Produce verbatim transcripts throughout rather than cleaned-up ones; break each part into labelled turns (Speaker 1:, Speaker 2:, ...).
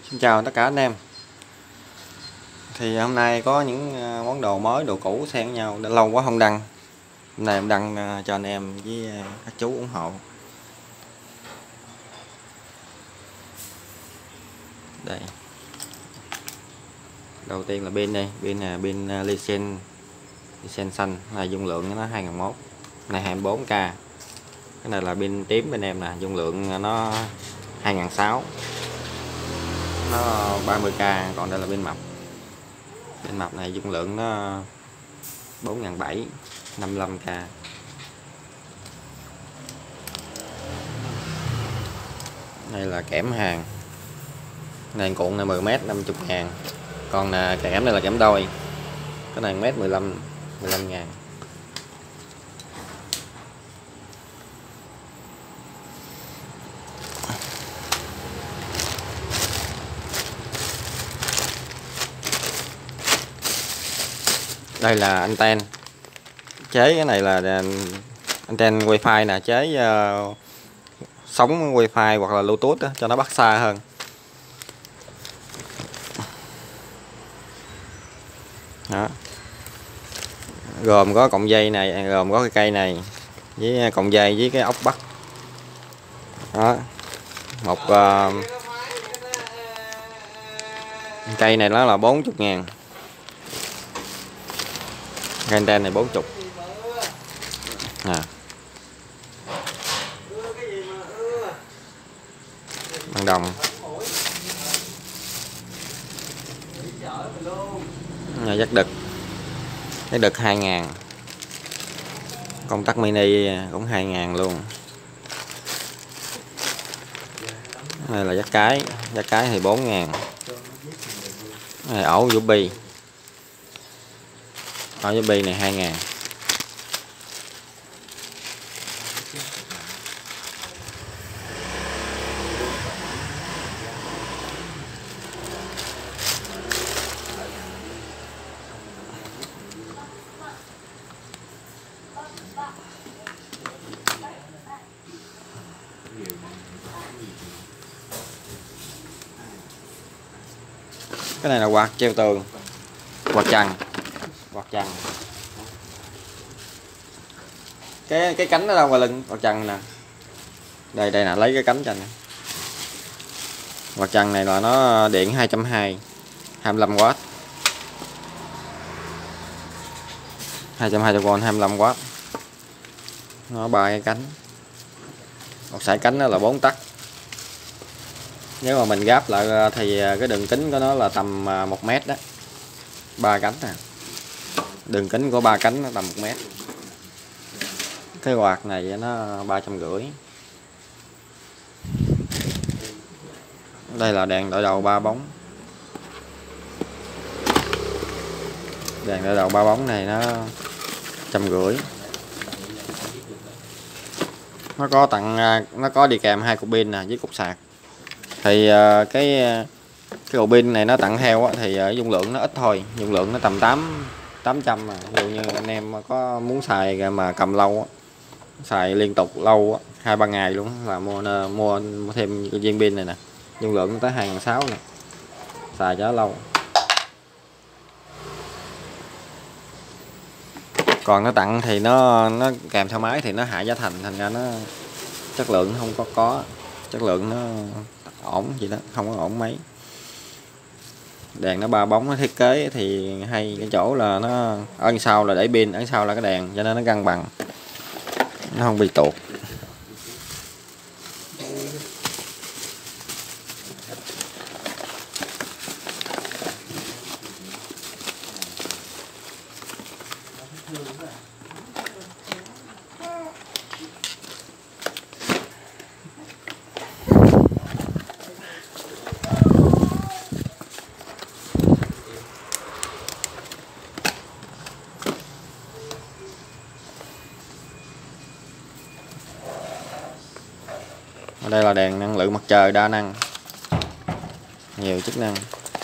Speaker 1: Xin chào tất cả anh em. Thì hôm nay có những món đồ mới, đồ cũ xen nhau, đã lâu quá không đăng. Hôm nay em đăng cho anh em với các chú ủng hộ. Đây. Đầu tiên là pin đây, pin là pin Lithium Lithium xanh, là dung lượng nó hai nghìn mốt, này hai mươi bốn K. Cái này là pin tím bên em nè, dung lượng nó hai nghìn sáu, nó ba mươi K. Còn đây là pin mập. Pin mập này dung lượng nó bốn nghìn bảy trăm, năm mươi lăm K. Đây là kẽm hàng. Này cuộn này mười mét năm mươi ngàn. Còn là kẽm này là kẽm đôi. Cái này mét mười lăm mười lăm ngàn. Đây là anten. Chế cái này là anten wifi nè, chế uh, sóng wifi hoặc là bluetooth đó, cho nó bắt xa hơn. Đó. Gồm có cọng dây này, gồm có cái cây này với cọng dây với cái ốc bắt. Đó. Một uh, cây này nó là bốn mươi ngàn. Cái anten này bốn mươi. À. Bằng đồng. Nhà dắt đực. Cái đực hai ngàn. Công tắc mini cũng hai ngàn luôn. Đây là dắt cái, dắt cái thì bốn ngàn. Này ổ U S B. Ổ U S B này hai ngàn. Cái này là quạt treo tường, quạt trần, quạt trần. Cái cái cánh nó đâu ngoài lưng quạt trần nè. Đây đây nè, lấy cái cánh cho anh. Quạt trần này là nó điện hai trăm hai mươi, hai mươi lăm W. hai trăm hai mươi V, hai mươi lăm W. Nó ba cái cánh. Một sải cánh đó là bốn tấc. Nếu mà mình gáp lại thì cái đường kính của nó là tầm một mét đó. Ba cánh nè. Đường kính của ba cánh nó tầm một mét. Cái quạt này nó ba trăm rưỡi. Đây là đèn đội đầu ba bóng. Đèn đội đầu ba bóng này nó trăm rưỡi. Nó có tặng, nó có đi kèm hai cục pin nè với cục sạc. Thì cái cái cục pin này nó tặng theo thì dung lượng nó ít thôi, dung lượng nó tầm tám tám trăm. Ví dụ như anh em có muốn xài mà cầm lâu, xài liên tục lâu, hai ba ngày luôn là mua mua, mua thêm cái viên pin này nè, dung lượng nó tới hai nghìn sáu trăm nè, xài cho lâu. Còn nó tặng thì nó nó kèm theo máy thì nó hạ giá thành, thành ra nó chất lượng không có có chất lượng nó ổn gì đó, không có ổn mấy. Đèn nó ba bóng, nó thiết kế thì hay cái chỗ là nó ở sau là để pin, ở sau là cái đèn, cho nên nó cân bằng, nó không bị tuột. Ở đây là đèn năng lượng mặt trời đa năng, nhiều chức năng.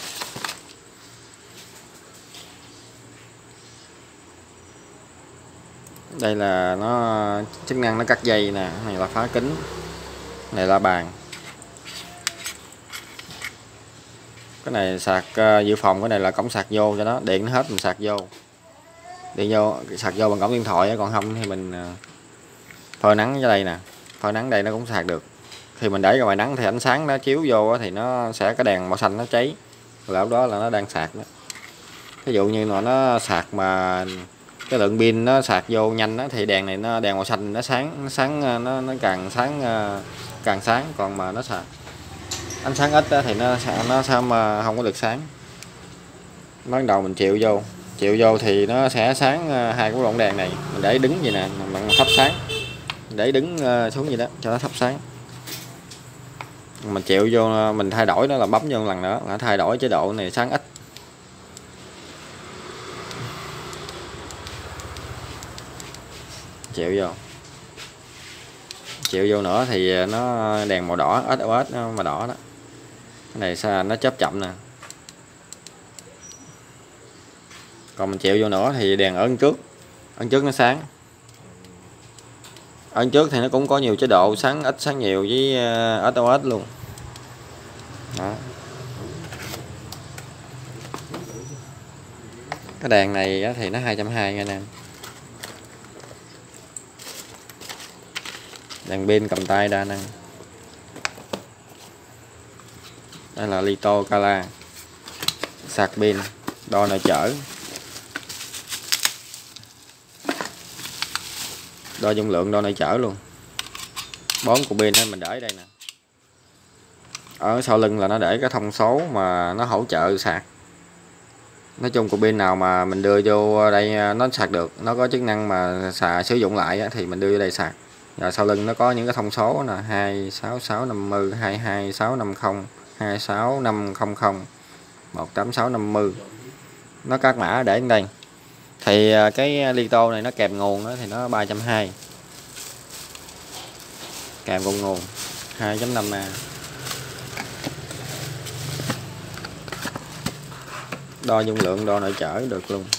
Speaker 1: Đây là nó chức năng nó cắt dây nè, này là phá kính, này là bàn. Cái này sạc uh, dự phòng, cái này là cổng sạc vô cho nó, điện nó hết mình sạc vô. Điện vô sạc vô bằng cổng điện thoại, còn không thì mình uh, phơi nắng ở đây nè, phơi nắng đây nó cũng sạc được. Khi mình để ra ngoài nắng thì ánh sáng nó chiếu vô thì nó sẽ cái đèn màu xanh nó cháy, là lúc đó là nó đang sạc đó. Ví dụ như mà nó sạc mà cái lượng pin nó sạc vô nhanh đó, thì đèn này nó đèn màu xanh nó sáng, nó sáng nó nó càng sáng càng sáng. Còn mà nó sạc ánh sáng ít đó, thì nó nó sao mà không có được sáng. Bắt đầu mình chịu vô chịu vô thì nó sẽ sáng hai cái lồng đèn này. Mình để đứng vậy nè, mình thắp sáng, để đứng xuống vậy đó cho nó thắp sáng. Mình chịu vô mình thay đổi, đó là bấm vô một lần nữa là thay đổi chế độ này sáng ít. Chịu vô chịu vô nữa thì nó đèn màu đỏ ét ô ét mà đỏ đó. Cái này sao nó chớp chậm nè. Còn mình chịu vô nữa thì đèn ở trước ở trước nó sáng. Ở trước thì nó cũng có nhiều chế độ sáng ít sáng nhiều với ét ô ét luôn đó. Cái đèn này thì nó hai trăm hai mươi nha anh em. Đèn pin cầm tay đa năng. Đây là Lito Cala, sạc pin, đo nội chở, đo dung lượng, đo nội chở luôn. Bốn cục pin mình để ở đây nè. Ở sau lưng là nó để cái thông số mà nó hỗ trợ sạc. Nói chung cục pin nào mà mình đưa vô đây nó sạc được, nó có chức năng mà xài sử dụng lại thì mình đưa vô đây sạc. Và sau lưng nó có những cái thông số là hai sáu sáu năm không, hai hai sáu năm không, hai sáu năm không không, một tám sáu năm không. Nó các mã để ở đây. Thì cái Lito này nó kèm nguồn đó, thì nó ba trăm hai mươi. Kèm cùng nguồn hai chấm năm A. Đo dung lượng, đo nội chở được luôn.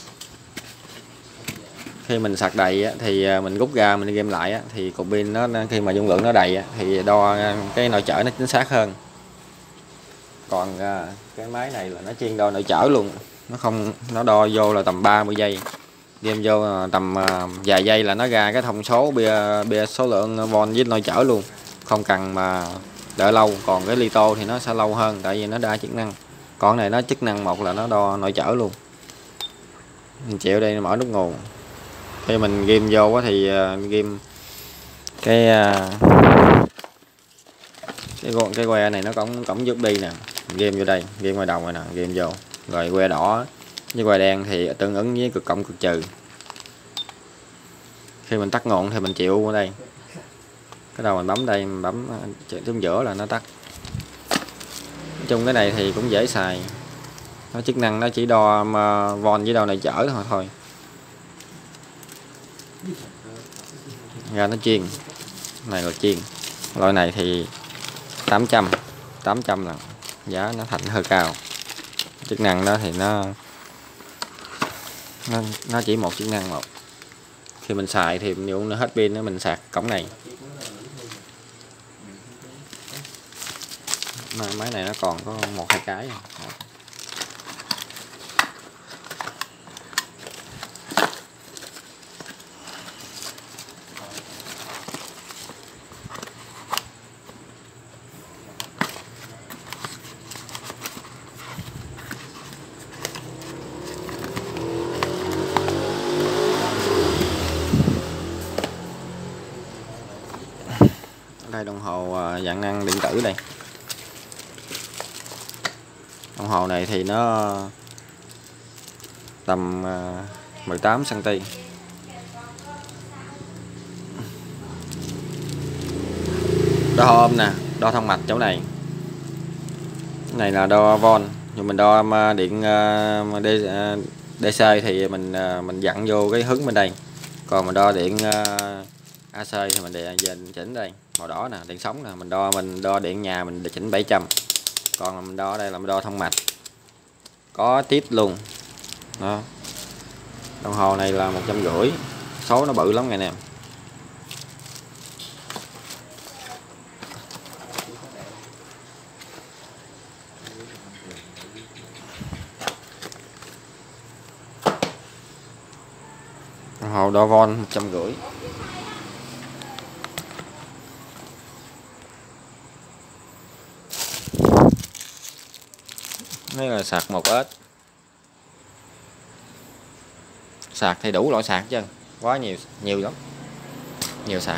Speaker 1: Khi mình sạc đầy thì mình rút ra mình game lại thì cục pin nó khi mà dung lượng nó đầy thì đo cái nội chở nó chính xác hơn. Còn cái máy này là nó chuyên đo nội chở luôn, nó không nó đo vô là tầm ba mươi giây, game vô tầm vài giây là nó ra cái thông số bia bia số lượng von với nội chở luôn, không cần mà đợi lâu. Còn cái Lito thì nó sẽ lâu hơn tại vì nó đa chức năng. Còn này nó chức năng một là nó đo nội chở luôn. Mình chịu đây mở nút nguồn. Khi mình ghim vô thì ghim cái cái cái que này nó cổng cổng giúp đi nè, ghim vô đây, ghim ngoài đầu này nè, ghim vô. Rồi que đỏ với que đen thì tương ứng với cực cộng cực trừ. Khi mình tắt nguồn thì mình chịu ở đây. Cái đầu mình bấm đây, mình bấm xuống giữa là nó tắt. Nói chung cái này thì cũng dễ xài. Nó chức năng nó chỉ đo von với đo nội chở thôi thôi. Ra nó chiên. Này là chiên. Loại này thì tám trăm, tám trăm là giá nó thành hơi cao. Chức năng đó thì nó nó, nó chỉ một chức năng một. Khi mình xài thì ví dụ nó hết pin nó mình sạc cổng này. Máy này nó còn có một hai cái. Đây đồng hồ dạng năng điện tử đây. Đồng hồ này thì nó tầm mười tám xăng ti mét. Đo ôm nè, đo thông mạch chỗ này. Cái này là đo von, nhưng mình đo điện đê xê thì mình mình dặn vô cái hướng bên đây. Còn mình đo điện a xê thì mình để chỉnh đây, màu đỏ nè, điện sống nè, mình đo mình đo điện nhà mình chỉnh bảy trăm. Còn mình đo đây là mình đo thông mạch. Có tít luôn. Đó. Đồng hồ này là một trăm rưỡi. Số nó bự lắm nghe nè. hồ đo von một trăm rưỡi. Đây là sạc một ếch. Sạc thì đủ loại sạc chứ, quá nhiều, nhiều lắm, nhiều sạc.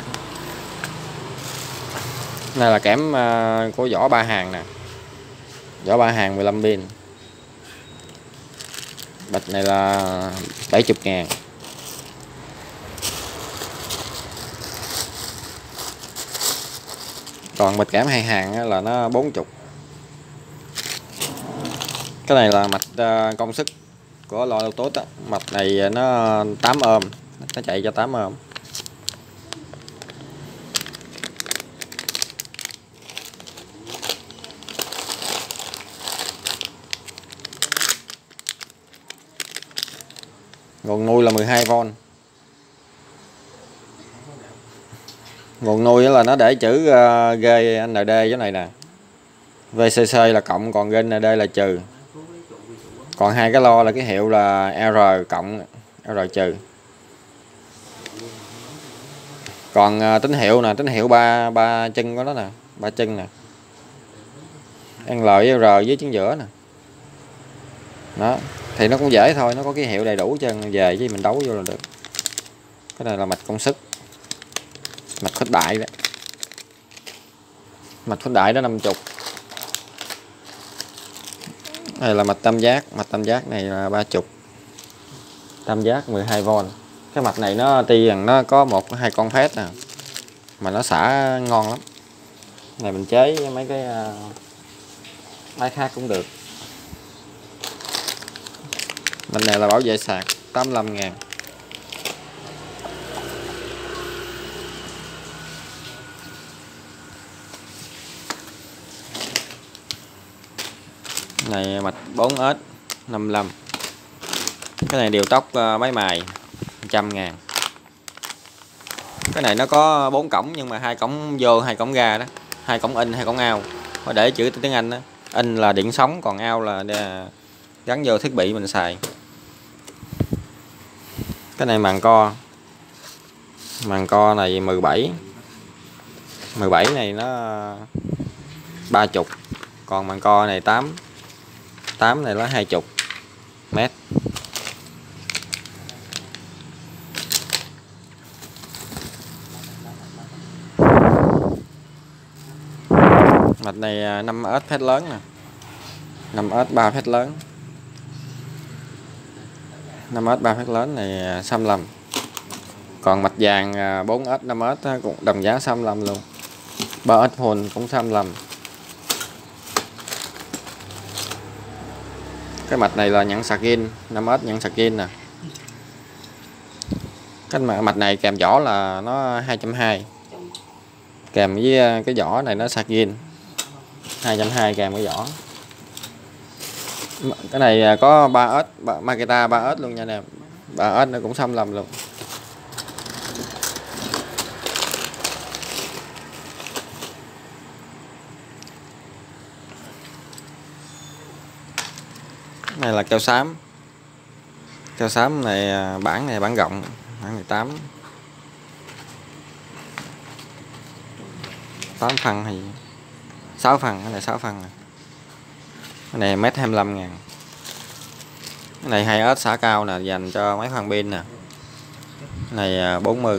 Speaker 1: Đây là kẽm của vỏ ba hàng nè, vỏ ba hàng mười lăm pin. Bịch này là bảy mươi ngàn. Còn bịch kẽm hai hàng là nó bốn mươi. Cái này là mạch công suất của loa tốt á, mạch này nó tám ôm, nó chạy cho tám ôm. Nguồn nuôi là mười hai vôn. Nguồn nuôi là nó để chữ uh, giê en đê cái này nè, vê xê xê là cộng, còn giê en đê là trừ. Còn hai cái lo là cái hiệu là R cộng, R trừ. Còn uh, tín hiệu nè, tín hiệu ba ba chân của nó nè, ba chân nè, L với R với chữ giữa nè. Đó, thì nó cũng dễ thôi, nó có cái hiệu đầy đủ chân về chứ mình đấu vô là được. Cái này là mạch công suất, mạch khuếch đại đó, mạch khuếch đại đó năm mươi. Đây là mạch tam giác, mạch tam giác này là ba mươi, tam giác mười hai vôn. Cái mạch này nó tuy rằng nó có một hai con phét nè, mà nó xả ngon lắm. Này mình chế với mấy cái uh, máy khác cũng được. Mình này là bảo vệ sạc tám mươi lăm ngàn. Này mạch bốn ếch năm mươi lăm. Cái này điều tốc uh, máy mài một trăm ngàn. Cái này nó có bốn cổng nhưng mà hai cổng vô, hai cổng ra đó, hai cổng in, hai cổng out. Có để chữ tiếng Anh đó. In là điện sống, còn out là để gắn vô thiết bị mình xài. Cái này màn co. Màn co này mười bảy. mười bảy này nó ba mươi. Còn màn co này tám. tám này nó hai mươi mét. Mạch này năm ếch phét lớn nè. năm ếch ba phét lớn. năm ếch ba phét lớn này sáu mươi lăm. Còn mạch vàng bốn ếch năm ếch cũng đồng giá sáu mươi lăm luôn. ba ếch full cũng sáu mươi lăm. Cái mạch này là nhận sạc in, năm ếch nhận sạc in nè. Cái mạch này kèm vỏ là nó hai trăm hai mươi. Kèm với cái vỏ này nó sạc in hai trăm hai mươi kèm cái vỏ. Cái này có ba ếch, Makita ba ếch luôn nha anh em. ba ếch nó cũng sáu mươi lăm luôn. Cái này là keo xám. Keo xám này bản này bản rộng, bản này tám. tám phân hay sáu phân, cái này sáu phân nè. Cái này mét hai mươi lăm ngàn. Cái này hai ếch xả cao nè, dành cho máy khoan pin nè. Cái này bốn mươi.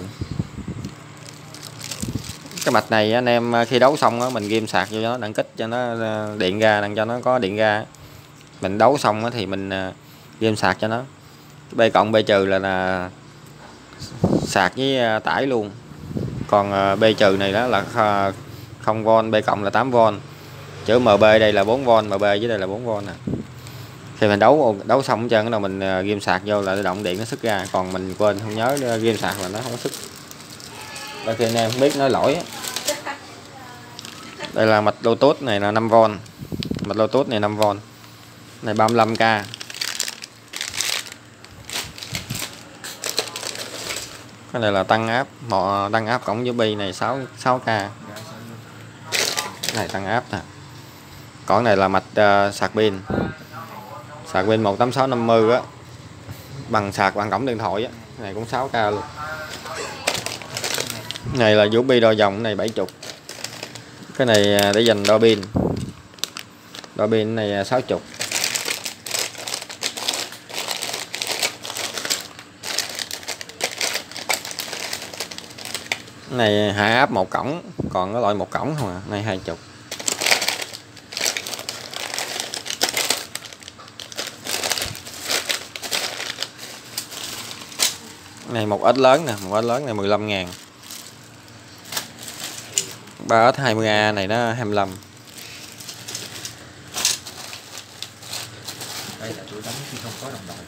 Speaker 1: Cái mạch này anh em khi đấu xong đó, mình ghim sạc vô cho nó đặng kích cho nó điện ra, đặng cho nó có điện ra. Mình đấu xong đó, thì mình ghim sạc cho nó. B cộng B trừ là, là sạc với tải luôn. Còn B trừ này đó là không vôn, B cộng là tám vôn. Chữ em bê đây là bốn vôn, em bê dưới đây là bốn vôn nè. Khi mình đấu đấu xong hết trơn cái đầu mình ghim sạc vô là động điện nó xuất ra, còn mình quên không nhớ ghim sạc là nó không có xuất. Đôi khi anh em không biết nói lỗi. Đây là mạch Bluetooth này là năm vôn. Mạch Bluetooth này năm vôn. Này ba mươi lăm k. Cái này là tăng áp, một tăng áp cộng với bi này sáu sáu k. Cái này tăng áp nè. Còn này là mạch uh, sạc pin. Sạc pin một tám sáu năm mươi á. Bằng sạc bằng cổng điện thoại á. Cái này cũng sáu k luôn. Cái này là vũ bi đo vòng, cái này bảy mươi. Cái này để dành đo pin. Đo pin này sáu mươi. Cái này hạ áp một cổng, còn cái loại một cổng không à, này hai mươi. Này một ếch lớn nè, một ếch lớn này mười lăm ngàn. ba ếch hai mươi A này nó hai mươi lăm.
Speaker 2: Đây là tuổi đóng khi không có đồng đội.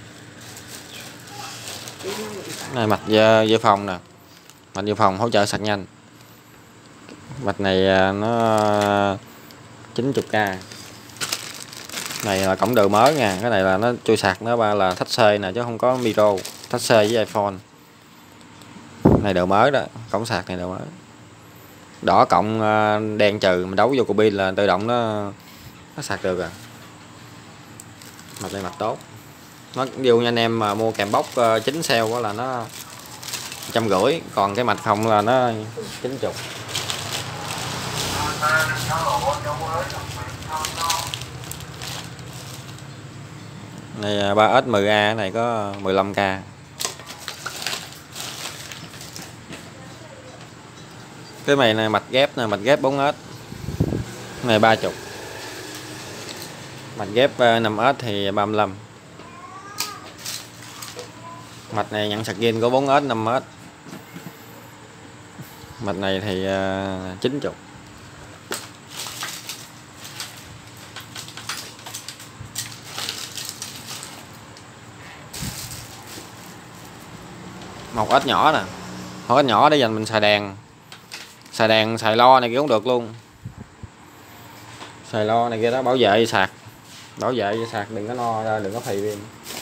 Speaker 1: Này mạch dự phòng nè, mạch dự phòng hỗ trợ sạc nhanh. Mạch này nó chín mươi k. Này là cổng đời mới nha, cái này là nó chui sạc nó ba là thách C nè chứ không có micro, thách C với iPhone. Này đời mới đó, cổng sạc này đời mới. Đỏ cộng đen trừ, mình đấu vô cục pin là tự động nó nó sạc được à. Mạch này mạch tốt. Nó ví dụ như anh em mà mua kèm bóc chín cell đó là nó trăm rưỡi, còn cái mạch không là nó chín mươi. Này ba ếch mười A này có mười lăm k. Cái này này mạch ghép nè, mạch ghép bốn ếch. Này ba mươi. Mạch ghép năm ếch thì ba mươi lăm. Mạch này nhận sạc zin có bốn ếch năm ếch. Mạch này thì uh, chín mươi. Một ếch nhỏ nè, một ếch nhỏ để dành mình xài đèn, xài đèn xài lo này kia cũng được luôn. Xài lo này kia đó, bảo vệ sạc, bảo vệ sạc đừng có no ra, đừng có phì pin.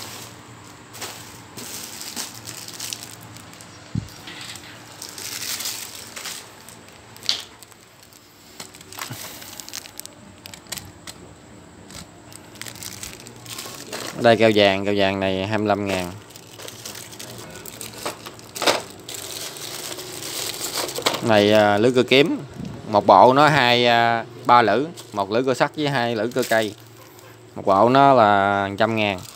Speaker 1: Đây keo vàng, keo vàng này hai mươi lăm ngàn. Này uh, lưỡi cưa kiếm, một bộ nó hai uh, ba lưỡi, một lưỡi cưa sắt với hai lưỡi cưa cây. Một bộ nó là một trăm ngàn.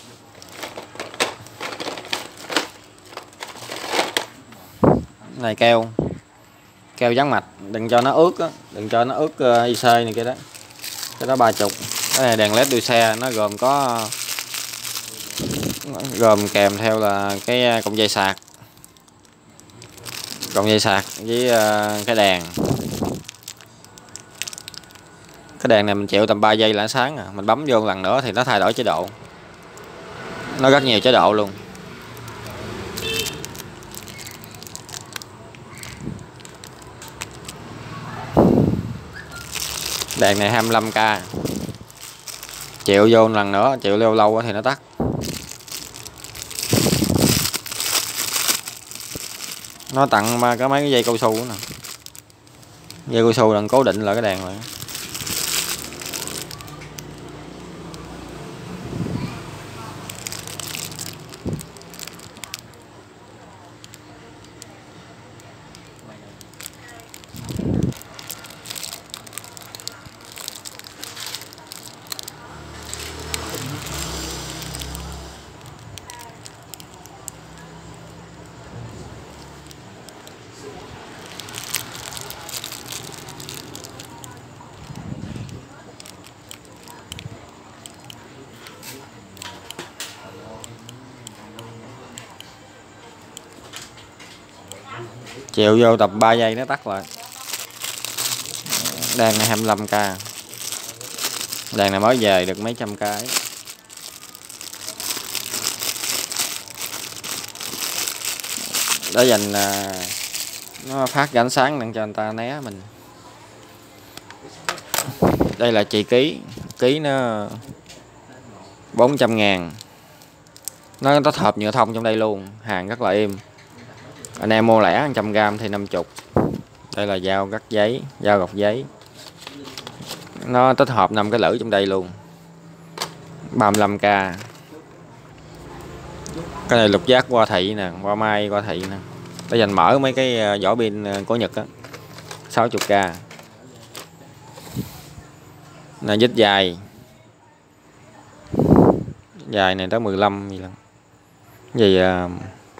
Speaker 1: Này keo, keo dán mạch, đừng cho nó ướt á, đừng cho nó ướt uh, i xê này kia đó. Cái đó ba mươi. Cái này đèn led đuôi xe, nó gồm có gồm kèm theo là cái cọng dây sạc, cọng dây sạc với uh, cái đèn. Cái đèn này mình chịu tầm ba giây là sáng à, mình bấm vô một lần nữa thì nó thay đổi chế độ. Nó rất nhiều chế độ luôn. Đèn này hai mươi lăm k. Chịu vô một lần nữa, chịu lâu lâu thì nó tắt. Nó tặng ba cái mấy cái dây cao su nè. Dây cao su đừng cố định lại cái đèn lại. Chịu vô tập ba giây nó tắt lại. Đèn này hai mươi lăm k. Đèn này mới về được mấy trăm cái. Để dành nó phát ra ánh sáng để cho người ta né mình. Đây là chì ký, ký nó bốn trăm ngàn. Nó tích hợp nhựa thông trong đây luôn, hàng rất là êm. Anh em mua lẻ một trăm gram thì năm mươi. Đây là dao cắt giấy, dao gọt giấy. Nó tích hợp năm cái lưỡi trong đây luôn. ba mươi lăm k. Cái này lục giác qua thị nè, qua mai qua thị nè, để dành mở mấy cái vỏ pin của Nhật á. sáu mươi k là dít dài dài này tới mười lăm gì lần gì à,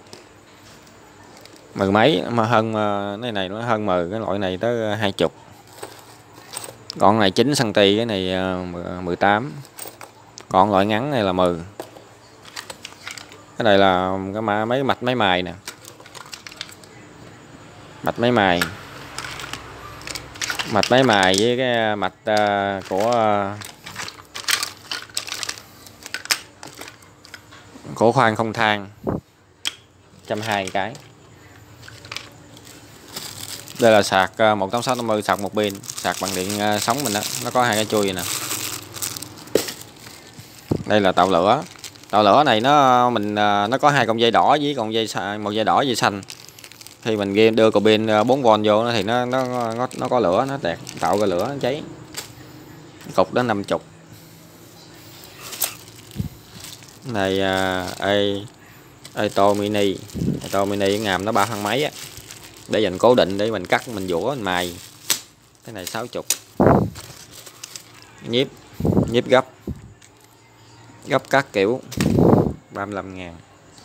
Speaker 1: mười mấy mà hơn cái này nó hơn mười, cái loại này tới hai chục, còn này chín xăng ti, cái này mười tám, còn loại ngắn này là mười. Cái này là cái mà mấy mạch máy mài nè, mạch máy mài mạch máy mài với cái mạch uh, của uh, của khoan không than, một trăm hai mươi cái. Đây là sạc uh, một tám sáu năm mươi, sạc một pin, sạc bằng điện uh, sống mình đó, nó có hai cái chui vậy nè. Đây là tạo lửa. Tạo lửa này nó mình uh, nó có hai con dây đỏ với con dây một dây đỏ dây xanh. Khi mình ghi đưa cục pin bốn vôn vô nó thì nó nó nó, nó có lửa, nó tẹt tạo ra lửa, nó cháy. Cục đó năm mươi. Này uh, Aito mini, Aito mini ngàm nó ba thăng mấy á, để dành cố định để mình cắt, mình vũa, mình mài. Cái này sáu mươi. Nhíp, nhíp gấp, gấp cắt kiểu ba mươi lăm ngàn.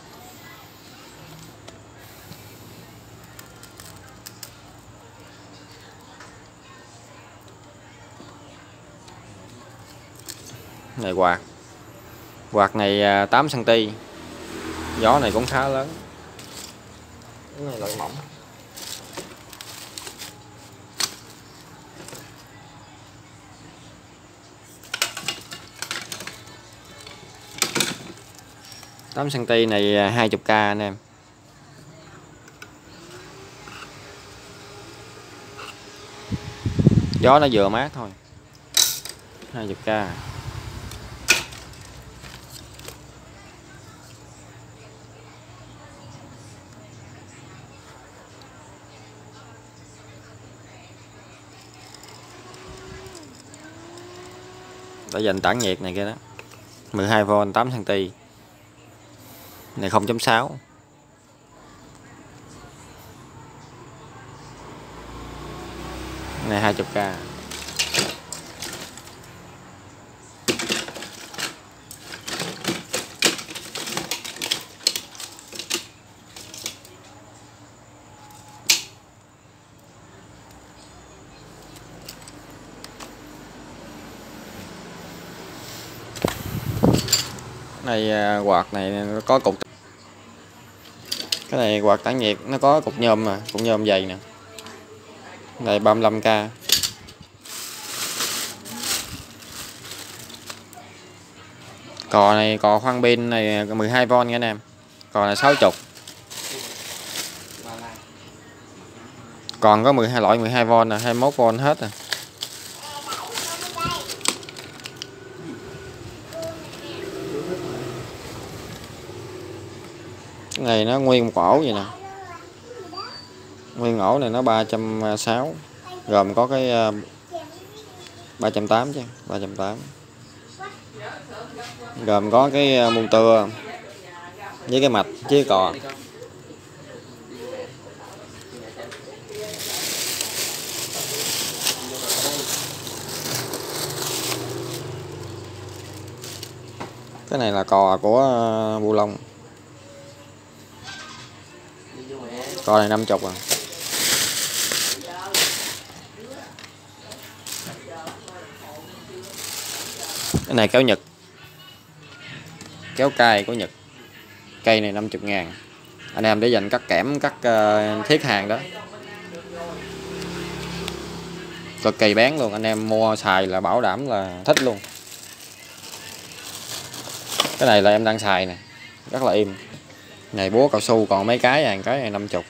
Speaker 1: Này quạt, quạt này tám xăng ti, gió này cũng khá lớn. Cái này loại mỏng. tám xăng ti này hai mươi k anh em. Gió nó vừa mát thôi. hai mươi k. Để dành tản nhiệt này kia đó. mười hai vôn tám xăng ti. Này không chấm sáu. Này hai mươi k. Này quạt này nó có cục, cái này quạt tản nhiệt nó có cục nhôm, mà cục nhôm dày nè. Này ba mươi lăm k. Cò này cò khoan pin này mười hai vôn nha anh em. Cò này sáu mươi. Còn có mười hai loại mười hai vôn nè, hai mươi mốt vôn hết rồi. Cái này nó nguyên một ổ vậy nè. Nguyên ổ này nó ba trăm sáu mươi, gồm có cái ba trăm tám mươi chứ, ba trăm tám mươi. Gồm có cái môn tưa với cái mạch với cái cò. Cái này là cò của Bu Lông. Cò này năm mươi à. Cái này kéo Nhật, kéo cay của Nhật. Cây này năm mươi ngàn. Anh em để dành cắt kẽm, cắt uh, thiết hàng đó. Cực kỳ bén luôn, anh em mua xài là bảo đảm là thích luôn. Cái này là em đang xài nè, rất là im. Này búa cao su còn mấy cái, hàng cái này năm mươi.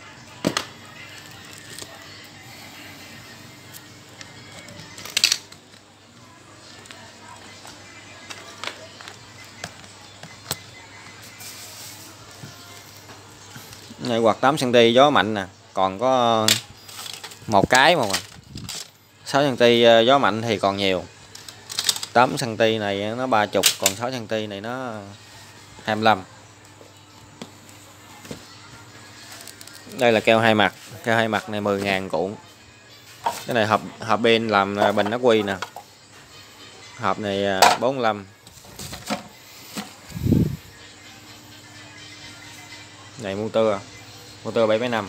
Speaker 1: Này quạt tám xăng ti gió mạnh nè, còn có một cái mà, mà. sáu xăng ti gió mạnh thì còn nhiều. tám xăng ti này nó ba mươi, còn sáu xăng ti này nó hai mươi lăm. Đây là keo hai mặt, keo hai mặt này mười ngàn cuộn. Cái này hộp hộp pin làm bình ắc quy nè. Hộp này bốn mươi lăm. Này motor, motor bảy phẩy năm.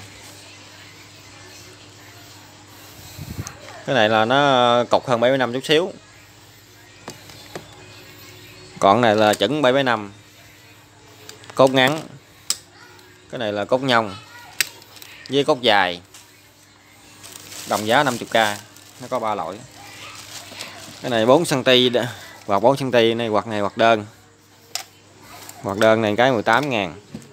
Speaker 1: Cái này là nó cục hơn bảy phẩy năm chút xíu. Còn này là chuẩn bảy phẩy năm. Cốt ngắn. Cái này là cốt nhông với cốt dài. Đồng giá năm mươi k. Nó có ba loại. Cái này bốn xăng ti đó. Quạt bốn xăng ti này, quạt này quạt đơn. Quạt đơn này cái mười tám ngàn.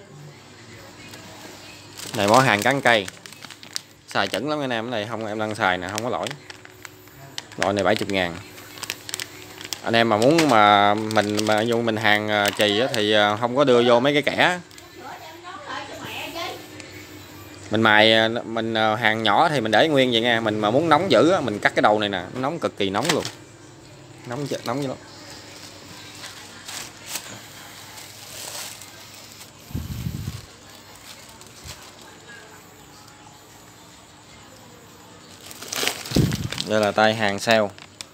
Speaker 1: Này mỏ hàng cán cây. Xài chuẩn lắm anh em, cái này không em đang xài nè, không có lỗi. Loại này bảy mươi ngàn. Anh em mà muốn mà mình mà dùng mình hàng chì á, thì không có đưa vô mấy cái kẻ. Mình mài mình hàng nhỏ thì mình để nguyên vậy nha, mình mà muốn nóng dữ á, mình cắt cái đầu này nè, nó nóng cực kỳ nóng luôn. Nóng nóng như đó. Đây là tay hàng sale.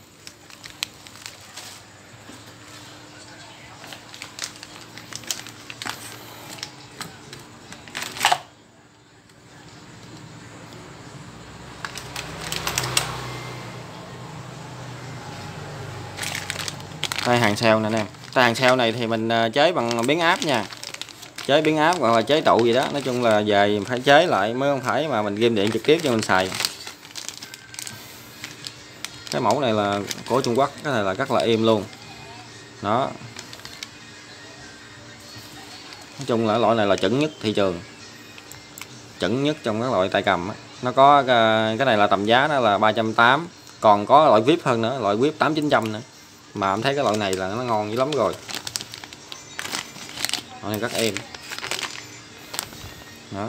Speaker 1: Tay hàng sale nè anh em. Tay hàng sale này thì mình chế bằng biến áp nha. Chế biến áp hoặc là chế tụ gì đó, nói chung là về phải chế lại mới không phải mà mình ghim điện trực tiếp cho mình xài. Cái mẫu này là của Trung Quốc, cái này là rất là êm luôn. Đó. Nói chung là loại này là chuẩn nhất thị trường. Chuẩn nhất trong các loại tay cầm á. Nó có cái này là tầm giá nó là ba trăm tám mươi, còn có loại vê i pê hơn nữa, loại vê i pê tám chín trăm nữa. Mà em thấy cái loại này là nó ngon dữ lắm rồi. Loại này rất êm. Đó.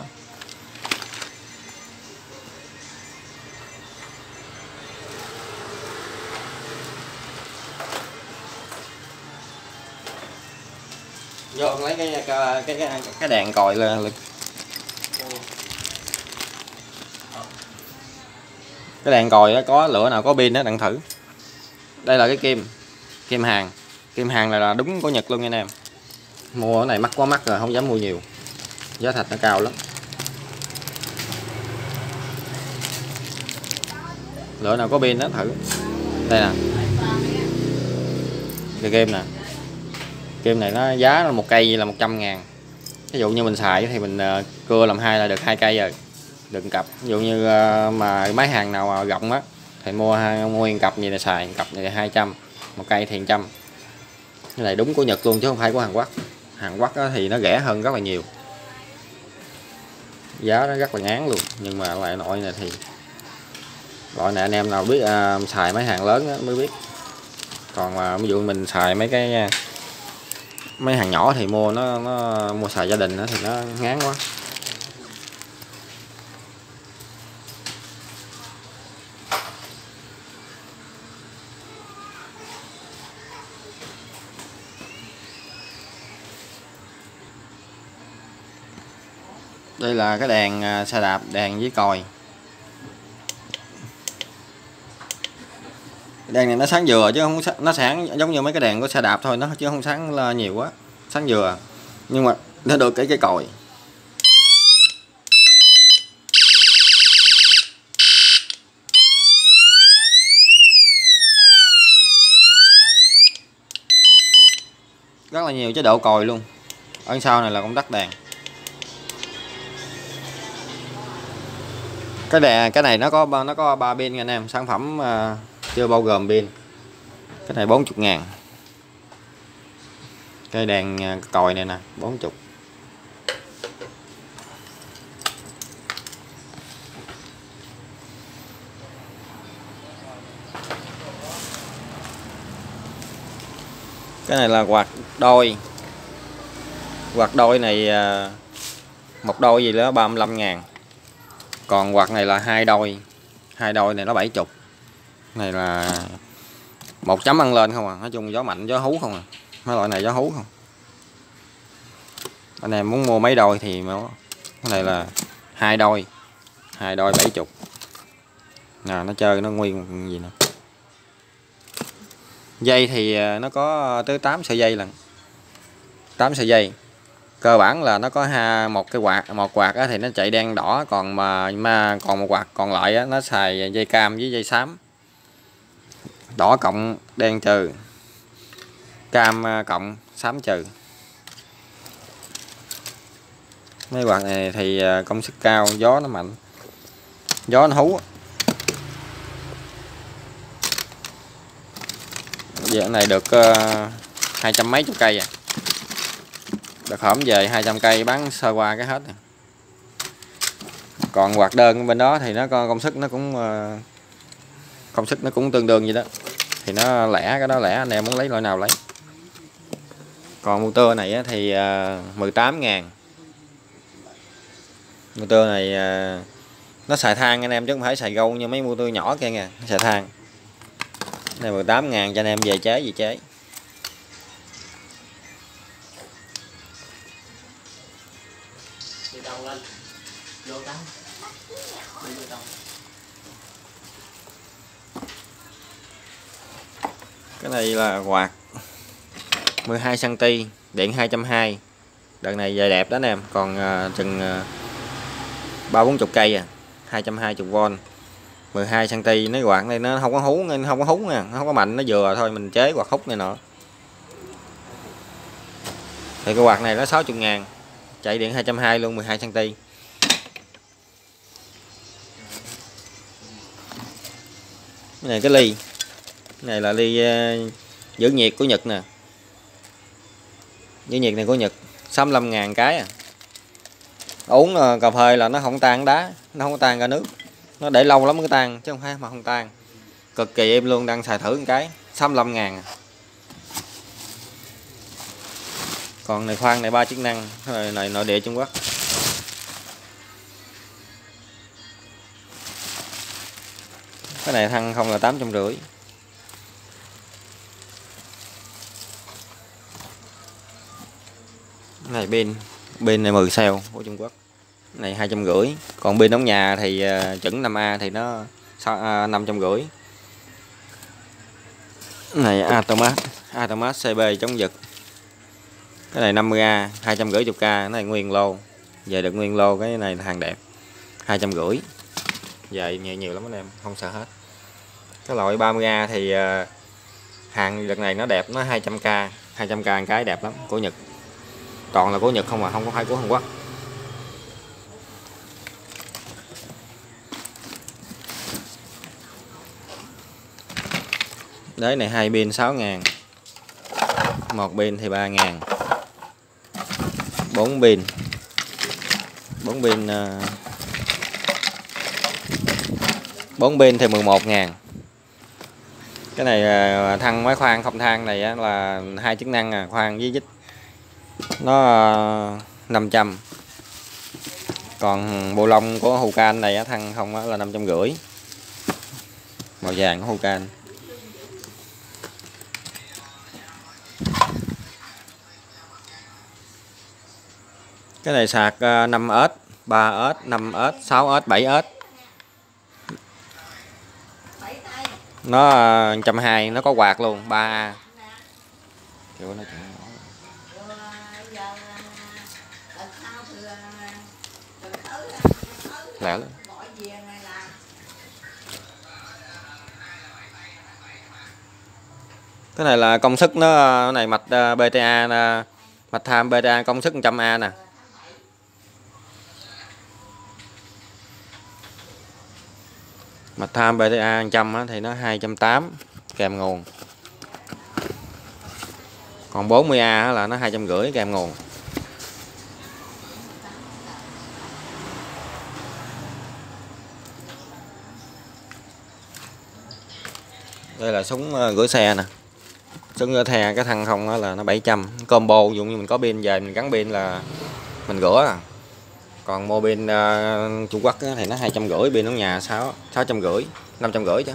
Speaker 1: Vô lấy cái cái cái cái đèn còi lên. Cái đèn còi đó có lửa nào có pin đó đặng thử. Đây là cái kim, kim hàng. Kim hàng này là đúng của Nhật luôn nha anh em. Mua cái này mắc quá mắc rồi, không dám mua nhiều. Giá thạch nó cao lắm. Lửa nào có pin đó thử. Đây nè. Cái kim nè. Kim này nó giá là một cây là một trăm ngàn. Ví dụ như mình xài thì mình cưa làm hai là được hai cây rồi. Đừng cặp. Ví dụ như mà máy hàng nào mà rộng á thì mua mua nguyên cặp gì là xài, cặp này hai trăm, một cây thì một trăm. Cái này đúng của Nhật luôn chứ không phải của Hàn Quốc. Hàn Quốc thì nó rẻ hơn rất là nhiều. Giá nó rất là ngán luôn, nhưng mà loại loại này thì loại này anh em nào biết à, xài mấy hàng lớn mới biết. Còn mà ví dụ mình xài mấy cái mấy hàng nhỏ thì mua nó nó mua xài gia đình thì nó ngán quá. Đây là cái đèn xe đạp, đèn với còi. Đèn này nó sáng vừa chứ không, nó sáng giống như mấy cái đèn của xe đạp thôi, nó chứ không sáng nhiều quá, sáng vừa. Nhưng mà nó được cái cái còi. Rất là nhiều chế độ còi luôn. Ở sau này là công tắc đèn. Cái đèn cái này nó có nó có ba pin nha anh em, sản phẩm uh, chưa bao gồm pin. Cái này bốn mươi ngàn. Cái đèn còi này nè bốn mươi. Cái này là quạt đôi. Quạt đôi này uh, một đôi gì đó ba mươi lăm ngàn. Còn quạt này là hai đôi. Hai đôi này nó bảy mươi. Này là một chấm ăn lên không à. Nói chung gió mạnh gió hú không à. Mấy loại này gió hú không. Anh em muốn mua mấy đôi thì cái này là hai đôi hai đôi bảy chục nè, nó chơi nó nguyên gì nè. Dây thì nó có tới tám sợi dây lần, tám sợi dây. Cơ bản là nó có ha một cái quạt, một quạt á, thì nó chạy đen đỏ, còn mà mà còn một quạt còn lại á, nó xài dây cam với dây xám. Đỏ cộng đen trừ, cam cộng xám trừ. Mấy quạt này thì công suất cao, gió nó mạnh, gió nó hú. Giờ này được hai trăm mấy chục cây à. Đợt hổm về hai trăm cây bán sơ qua cái hết. Còn quạt đơn bên đó thì nó có công suất nó cũng công suất nó cũng tương đương vậy đó. Thì nó lẻ, cái đó lẻ, anh em muốn lấy loại nào lấy. Còn motor này thì mười tám ngàn. Motor này nó xài than anh em, chứ không phải xài gâu như mấy motor nhỏ kia nè, nó xài than. Này mười tám ngàn cho anh em về chế gì chế. Cái này là quạt mười hai xăng ti mét, điện hai trăm hai mươi. Đợt này về đẹp đó anh em, còn uh, chừng ba bốn chục cây à, hai trăm hai mươi vôn, mười hai xăng ti mét. Nó quạt này nó không có hú, không có hú nha, nó không có mạnh, nó vừa thôi, mình chế quạt hút này nọ. Thì cái quạt này nó sáu mươi ngàn, chạy điện hai trăm hai mươi luôn, mười hai xăng ti mét. Cái này cái ly, cái này là ly uh, giữ nhiệt của Nhật nè. Giữ nhiệt này của Nhật, sáu mươi lăm ngàn cái à. Uống uh, cà phê là nó không tan đá, nó không tan ra nước. Nó để lâu lắm mới tan, chứ không phải mà không tan. Cực kỳ em luôn, đang xài thử một cái, sáu mươi lăm ngàn à. Còn này khoan này ba chức năng, này, này nội địa Trung Quốc. Cái này thăng không là tám trăm rưỡi. Cái này pin, pin này mười cell của Trung Quốc. Cái này hai trăm rưỡi. Còn pin ống nhà thì uh, chuẩn năm A thì nó năm trăm rưỡi. Cái này Automat, Automat xê bê chống giật. Cái này năm mươi A, hai trăm rưỡi chục k. Cái này nguyên lô, về được nguyên lô. Cái này là hàng đẹp, hai trăm rưỡi. Về nhiều nhiều lắm anh em, không sợ hết. Cái loại ba mươi A thì uh, hàng đợt này nó đẹp, nó hai trăm k, hai trăm k một cái đẹp lắm, của Nhật. Toàn là của Nhật không à, không có phải của Hàn Quốc. Đế này hai pin sáu ngàn, một pin thì ba ngàn, bốn pin, bốn pin bốn pin thì mười một ngàn. Cái này thăng máy khoan không than này là hai chức năng à, khoan với dít, nó năm trăm. Còn bộ lông của Hucan này thăng không là năm trăm rưỡi, màu vàng của Hucan. Cái này sạc năm ét, ba ét, năm ét, sáu ét, bảy ét. Nó một trăm hai mươi, nó có quạt luôn, ba A. Kiểu nó lẹ lắm. Cái này là công suất nó, cái này mạch bê tê a, mạch tham bê tê a công suất một trăm A nè. Mạch tham bê tê a một trăm thì nó hai trăm tám mươi kèm nguồn. Còn bốn mươi A là nó hai trăm rưỡi kèm nguồn. Đây là súng rửa xe nè. Súng rửa xe cái thằng không là nó bảy trăm. Combo dụ như mình có pin về mình gắn pin là mình rửa à. Còn mua pin uh, Trung Quốc thì nó hai trăm rưỡi, pin ở nhà sáu sáu trăm rưỡi, năm trăm rưỡi chứ.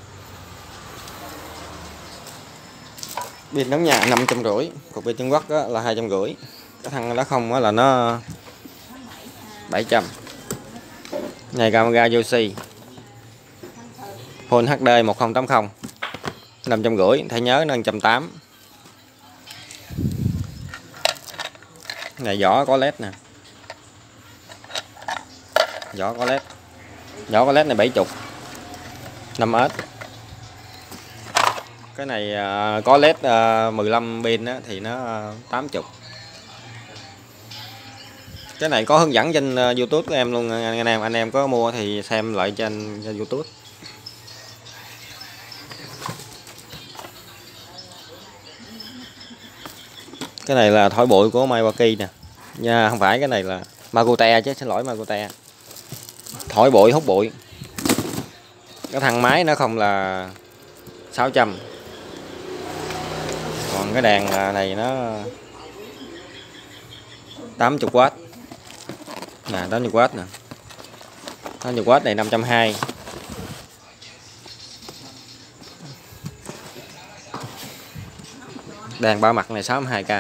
Speaker 1: Pin ở nhà năm trăm rưỡi, còn pin Trung Quốc là hai trăm rưỡi. Cái thằng đó không là nó bảy trăm. Này camera Yoshi Full hát đê một không tám không năm trăm rưỡi, thẻ nhớ nó một trăm tám mươi. Này vỏ có led nè, vỏ có led, vỏ có led này bảy mươi năm ét. Cái này uh, có led uh, mười lăm pin á, thì nó uh, tám mươi. Cái này có hướng dẫn trên uh, YouTube của em luôn anh em, anh em có mua thì xem lại trên, trên YouTube. Cái này là thổi bụi của Milwaukee nè nha, không phải, cái này là Makute chứ, xin lỗi Makute. Thổi bụi hút bụi. Cái thằng máy nó không là sáu trăm. Còn cái đèn này nó tám mươi W nè, tám mươi W nè, tám mươi W này năm trăm hai mươi. Đèn ba mặt này sáu mươi hai k.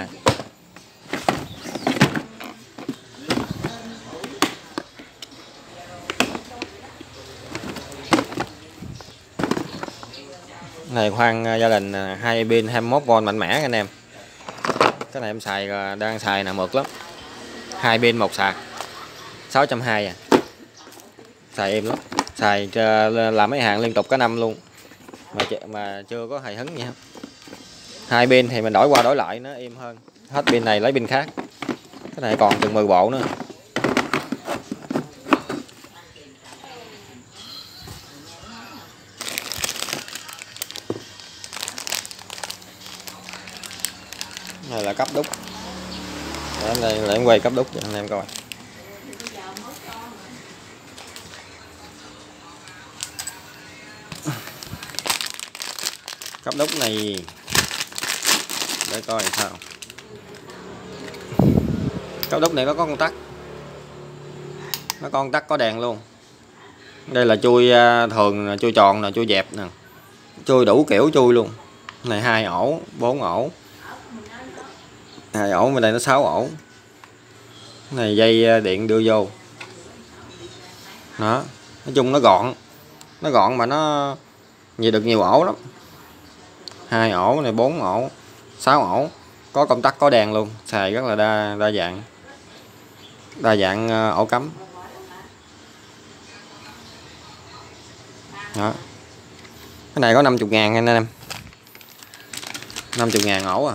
Speaker 1: Này khoan gia đình hai pin hai mươi mốt vôn mạnh mẽ anh em. Cái này em xài đang xài nè, mượt lắm. Hai pin một sạc sáu trăm hai mươi à. Xài êm lắm. Xài làm mấy hàng liên tục cả năm luôn. Mà mà chưa có hề hứng gì hết. Hai pin thì mình đổi qua đổi lại nó êm hơn. Hết pin này lấy pin khác. Cái này còn chừng mười bộ nữa. Này là cấp đúc. Để đây lại em quay cấp đúc cho anh em coi. Cấp đúc này để coi sao. Cấp đúc này nó có con tắc. Nó con tắc có đèn luôn. Đây là chui thường, chui tròn nè, chui dẹp nè. Chui đủ kiểu chui luôn. Này hai ổ, bốn ổ. Hai ổ, bên đây nó sáu ổ. Này dây điện đưa vô. Đó, nói chung nó gọn. Nó gọn mà nó nhiều, được nhiều ổ lắm. Hai ổ này, bốn ổ, sáu ổ. Có công tắc có đèn luôn, xài rất là đa đa dạng. Đa dạng ổ cắm. Đó. Cái này có năm mươi ngàn anh em. năm mươi ngàn ổ à.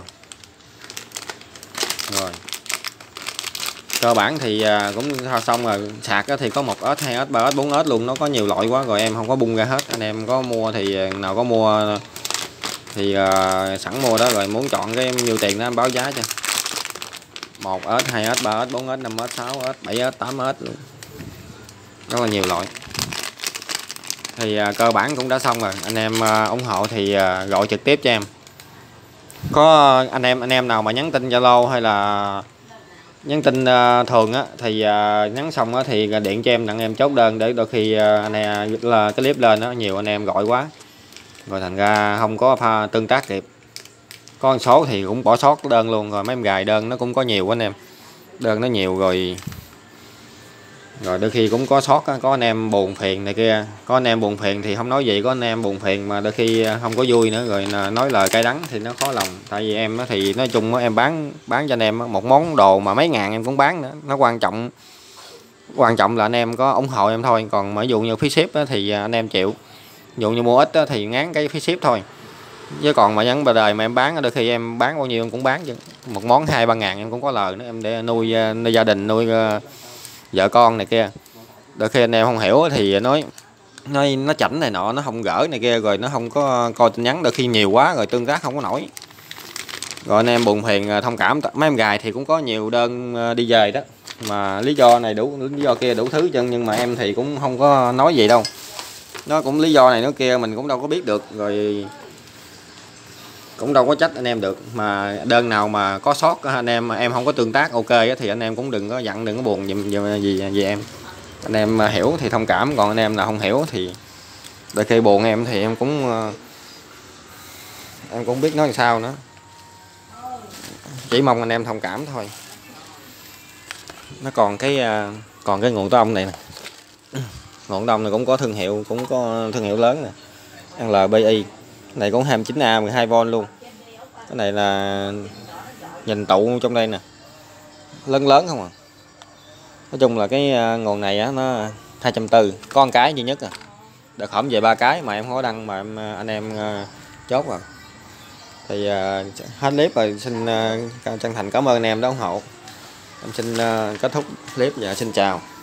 Speaker 1: Rồi. Cơ bản thì cũng xong rồi. Sạc thì có một ét, hai ét, ba ét, bốn ét luôn. Nó có nhiều loại quá rồi em không có bung ra hết. Anh em có mua thì nào có mua thì uh, sẵn mua đó rồi, muốn chọn cái nhiêu tiền đó em báo giá cho. Một ét, hai ét, ba ét, bốn ét, năm ét, sáu ét, bảy ét, tám ét luôn. Rất là nhiều loại. Thì uh, cơ bản cũng đã xong rồi. Anh em uh, ủng hộ thì uh, gọi trực tiếp cho em. Có anh em anh em nào mà nhắn tin Zalo hay là nhắn tin uh, thường á thì uh, nhắn xong á thì điện cho em, đặng em chốt đơn, để đôi khi uh, anh em là cái clip lên đó nhiều anh em gọi quá rồi thành ra không có pha tương tác kịp. Có một số thì cũng bỏ sót đơn luôn, rồi mấy em gài đơn nó cũng có nhiều anh em. Đơn nó nhiều rồi rồi đôi khi cũng có sót, có anh em buồn phiền này kia. Có anh em buồn phiền thì không nói gì, có anh em buồn phiền mà đôi khi không có vui nữa, rồi nói lời cay đắng thì nó khó lòng. Tại vì em thì nói chung em bán bán cho anh em một món đồ mà mấy ngàn em cũng bán nữa. Nó quan trọng quan trọng là anh em có ủng hộ em thôi. Còn ví dụ như phí ship thì anh em chịu. Ví dụ như mua ít thì ngán cái phí ship thôi. Chứ còn mà nhắn bề đời mà em bán, đôi khi em bán bao nhiêu em cũng bán chứ. Một món hai ba ngàn em cũng có lời nữa, em để nuôi, nuôi gia đình, nuôi vợ con này kia. Đôi khi anh em không hiểu thì nói nói nó chảnh này nọ, nó không gỡ này kia, rồi nó không có coi tin nhắn, đôi khi nhiều quá rồi tương tác không có nổi. Rồi anh em buồn phiền thông cảm. Mấy em gài thì cũng có nhiều đơn đi về đó, mà lý do này đủ lý do kia đủ thứ chân, nhưng mà em thì cũng không có nói gì đâu. Nó cũng lý do này nó kia mình cũng đâu có biết được, rồi cũng đâu có trách anh em được. Mà đơn nào mà có sót anh em mà em không có tương tác ok thì anh em cũng đừng có giận, đừng có buồn gì gì gì em. Anh em hiểu thì thông cảm, còn anh em nào không hiểu thì đôi khi buồn em thì em cũng em cũng biết nói làm sao nữa. Chỉ mong anh em thông cảm thôi. Nó còn cái còn cái nguồn tối ong này nè. ngọn đông này cũng có thương hiệu, cũng có thương hiệu lớn nè, lờ bê i. Cái này cũng hai mươi chín A mười hai vôn luôn. Cái này là nhìn tụ trong đây nè, lớn lớn không à. Nói chung là cái nguồn này á, nó hai trăm tư mươi, có một cái duy nhất à. Đợt hổm về ba cái mà em không có đăng, mà em, anh em chốt rồi. Thì uh, hết clip rồi, xin uh, chân thành cảm ơn anh em đã ủng hộ. Em xin uh, kết thúc clip và xin chào.